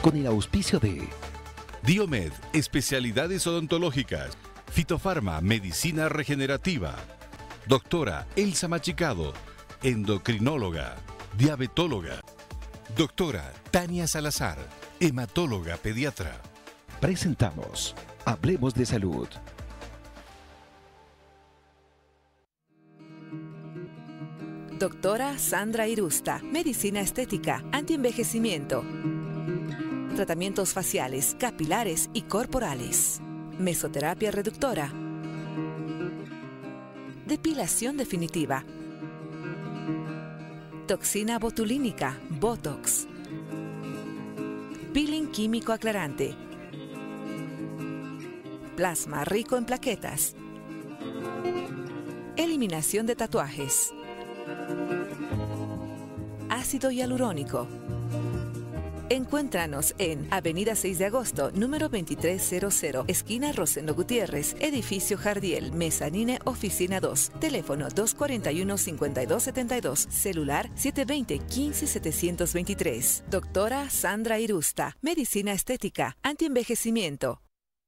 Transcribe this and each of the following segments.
con el auspicio de Diomed, especialidades odontológicas. Fitofarma, medicina regenerativa. Doctora Elsa Machicado, endocrinóloga, diabetóloga. Doctora Tania Salazar, hematóloga pediatra. Presentamos Hablemos de Salud. Doctora Sandra Irusta, medicina estética, antienvejecimiento, tratamientos faciales, capilares y corporales, mesoterapia reductora, depilación definitiva, toxina botulínica, Botox, peeling químico aclarante, plasma rico en plaquetas, eliminación de tatuajes, ácido hialurónico. Encuéntranos en Avenida 6 de Agosto, número 2300, esquina Rosendo Gutiérrez, edificio Jardiel, Mezanine, oficina 2, teléfono 241-5272, celular 720-15723. Doctora Sandra Irusta, medicina estética, antienvejecimiento.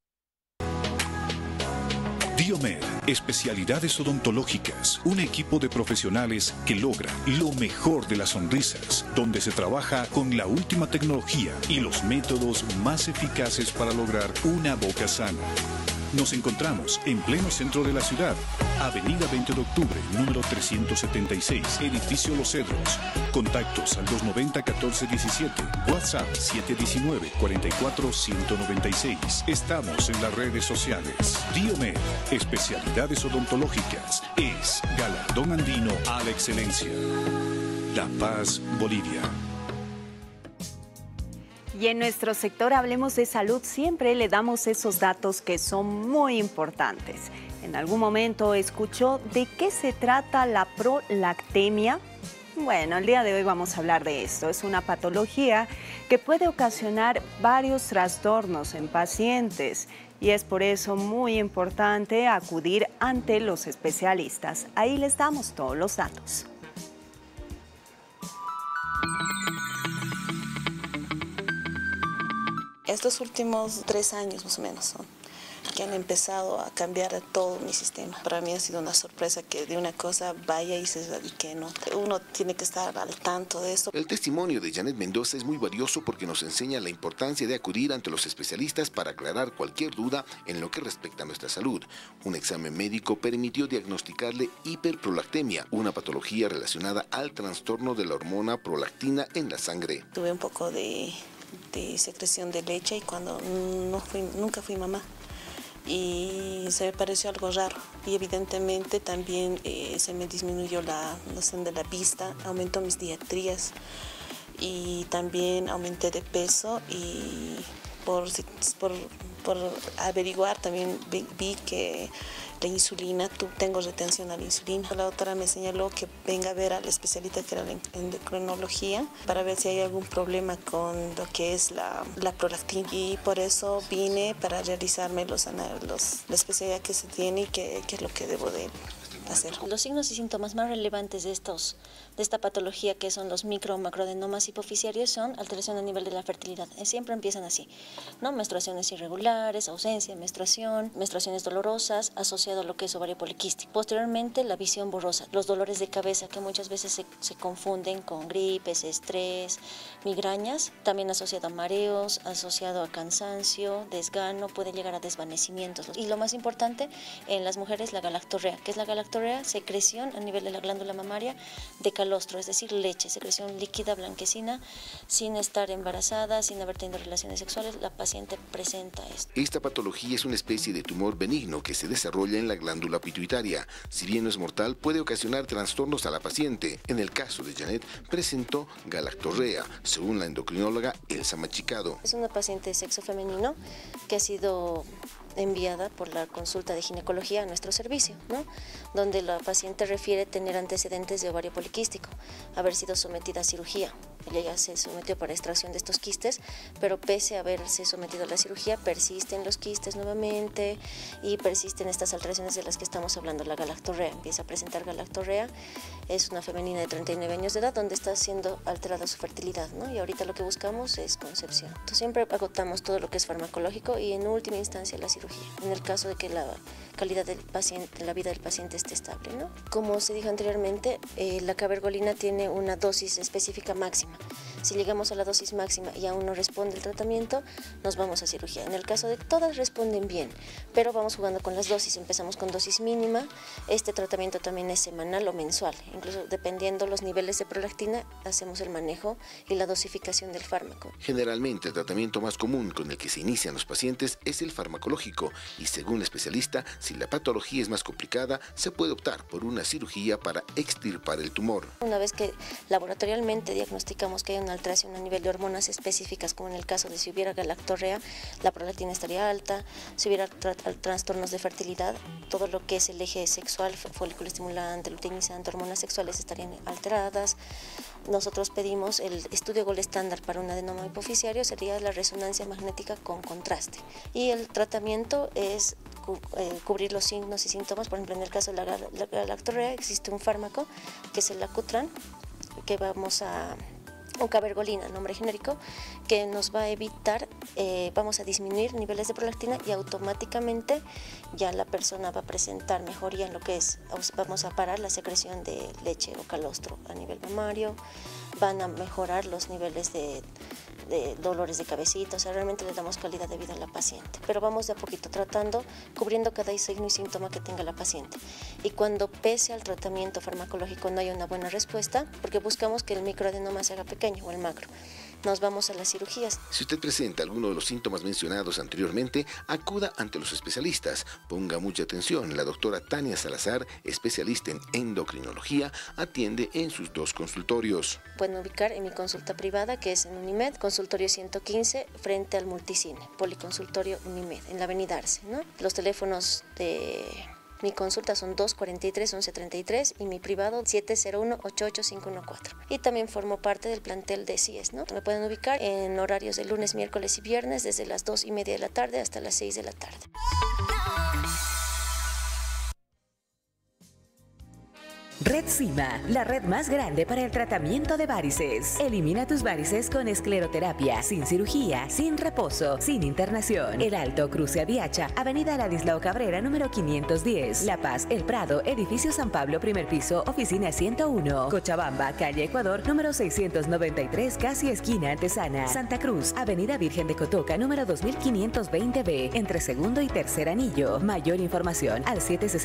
Diomed, especialidades odontológicas, un equipo de profesionales que logra lo mejor de las sonrisas, donde se trabaja con la última tecnología y los métodos más eficaces para lograr una boca sana. Nos encontramos en pleno centro de la ciudad, Avenida 20 de Octubre, número 376, edificio Los Cedros. Contactos al 290-1417, WhatsApp 719-44-196. Estamos en las redes sociales. Diomed, especialidades odontológicas, es galardón andino a la excelencia. La Paz, Bolivia. Y en nuestro sector Hablemos de Salud siempre le damos esos datos que son muy importantes. ¿En algún momento escuchó de qué se trata la prolactemia? Bueno, el día de hoy vamos a hablar de esto. Es una patología que puede ocasionar varios trastornos en pacientes y es por eso muy importante acudir ante los especialistas. Ahí les damos todos los datos. Estos últimos 3 años más o menos son que han empezado a cambiar todo mi sistema. Para mí ha sido una sorpresa que de una cosa vaya y se dedique, ¿no? Uno tiene que estar al tanto de eso. El testimonio de Janet Mendoza es muy valioso porque nos enseña la importancia de acudir ante los especialistas para aclarar cualquier duda en lo que respecta a nuestra salud. Un examen médico permitió diagnosticarle hiperprolactemia, una patología relacionada al trastorno de la hormona prolactina en la sangre. Tuve un poco de secreción de leche y cuando nunca fui mamá. Y se me pareció algo raro y evidentemente también se me disminuyó la noción de la vista, aumentó mis dioptrías y también aumenté de peso y por averiguar también vi que la insulina, tengo retención a la insulina. La doctora me señaló que venga a ver al especialista que era la endocrinología para ver si hay algún problema con lo que es la prolactina. Y por eso vine para realizarme la especialidad que se tiene y qué es lo que debo de hacer. Los signos y síntomas más relevantes de esta patología, que son los micro o macroadenomas hipoficiarios, son alteración a nivel de la fertilidad. Siempre empiezan así, ¿no? Menstruaciones irregulares, ausencia de menstruación, menstruaciones dolorosas, asociado a lo que es ovario poliquístico. Posteriormente, la visión borrosa, los dolores de cabeza que muchas veces se confunden con gripes, estrés, migrañas, también asociado a mareos, asociado a cansancio, desgano, puede llegar a desvanecimientos. Y lo más importante en las mujeres, la galactorrea, que es la galactorrea, secreción a nivel de la glándula mamaria de calostro, es decir, leche, secreción líquida blanquecina, sin estar embarazada, sin haber tenido relaciones sexuales, la paciente presenta esto. Esta patología es una especie de tumor benigno que se desarrolla en la glándula pituitaria. Si bien no es mortal, puede ocasionar trastornos a la paciente. En el caso de Janet, presentó galactorrea, según la endocrinóloga Elsa Machicado. Es una paciente de sexo femenino que ha sido enviada por la consulta de ginecología a nuestro servicio, ¿no? Donde la paciente refiere tener antecedentes de ovario poliquístico, haber sido sometida a cirugía. ella ya se sometió para extracción de estos quistes, pero pese a haberse sometido a la cirugía, persisten los quistes nuevamente y persisten estas alteraciones de las que estamos hablando, la galactorrea. Empieza a presentar galactorrea, es una femenina de 39 años de edad donde está siendo alterada su fertilidad, ¿no? Y ahorita lo que buscamos es concepción. Entonces, siempre agotamos todo lo que es farmacológico y en última instancia la cirugía, en el caso de que la calidad del paciente, la vida del paciente esté estable, ¿no? Como se dijo anteriormente, la cabergolina tiene una dosis específica máxima. Si llegamos a la dosis máxima y aún no responde el tratamiento, nos vamos a cirugía. En el caso de que todas responden bien, pero vamos jugando con las dosis, empezamos con dosis mínima. Este tratamiento también es semanal o mensual, incluso dependiendo los niveles de prolactina, hacemos el manejo y la dosificación del fármaco. Generalmente el tratamiento más común con el que se inician los pacientes es el farmacológico y según el especialista, si la patología es más complicada, se puede optar por una cirugía para extirpar el tumor. Una vez que laboratorialmente diagnosticamos que hay una alteración a nivel de hormonas específicas, como en el caso de si hubiera galactorrea, la prolactina estaría alta, si hubiera trastornos de fertilidad, todo lo que es el eje sexual, folículo estimulante, luteinizante, hormonas sexuales estarían alteradas. Nosotros pedimos el estudio gold estándar para un adenoma hipoficiario, sería la resonancia magnética con contraste. Y el tratamiento es cubrir los signos y síntomas. Por ejemplo, en el caso de la galactorrea existe un fármaco que es el Acutran, que o cabergolina, nombre genérico, que nos va a evitar, vamos a disminuir niveles de prolactina y automáticamente ya la persona va a presentar mejoría en lo que es, vamos a parar la secreción de leche o calostro a nivel mamario, van a mejorar los niveles de dolores de cabecita, o sea, realmente le damos calidad de vida a la paciente. Pero vamos de a poquito tratando, cubriendo cada signo y síntoma que tenga la paciente. Y cuando pese al tratamiento farmacológico no hay una buena respuesta, porque buscamos que el microadenoma se haga pequeño o el macro, nos vamos a las cirugías. Si usted presenta alguno de los síntomas mencionados anteriormente, acuda ante los especialistas. Ponga mucha atención. La doctora Tania Salazar, especialista en endocrinología, atiende en sus 2 consultorios. Pueden ubicar en mi consulta privada, que es en Unimed, consultorio 115, frente al Multicine, policonsultorio Unimed, en la avenida Arce, ¿no? Los teléfonos de mi consulta son 243-1133 y mi privado 701-88514. Y también formo parte del plantel de CIES, ¿no? Me pueden ubicar en horarios de lunes, miércoles y viernes desde las 2:30 de la tarde hasta las 6 de la tarde. Retsima, la red más grande para el tratamiento de varices. Elimina tus varices con escleroterapia, sin cirugía, sin reposo, sin internación. El Alto, Cruce Aviacha, Avenida Ladislao Cabrera, número 510. La Paz, El Prado, Edificio San Pablo, primer piso, oficina 101. Cochabamba, calle Ecuador, número 693, casi esquina Antesana. Santa Cruz, Avenida Virgen de Cotoca, número 2520B, entre segundo y tercer anillo. Mayor información al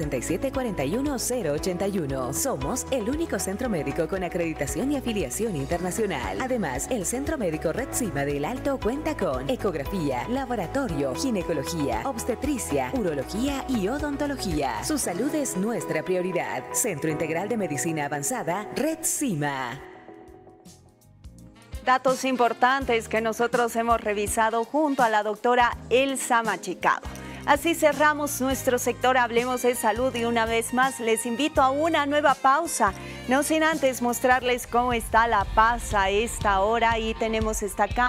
767-41081. Somos el único centro médico con acreditación y afiliación internacional. Además, el Centro Médico Retsima del Alto cuenta con ecografía, laboratorio, ginecología, obstetricia, urología y odontología. Su salud es nuestra prioridad. Centro Integral de Medicina Avanzada, Retsima. Datos importantes que nosotros hemos revisado junto a la doctora Elsa Machicado. Así cerramos nuestro sector Hablemos de Salud y una vez más les invito a una nueva pausa. No sin antes mostrarles cómo está La Paz a esta hora y tenemos esta cámara.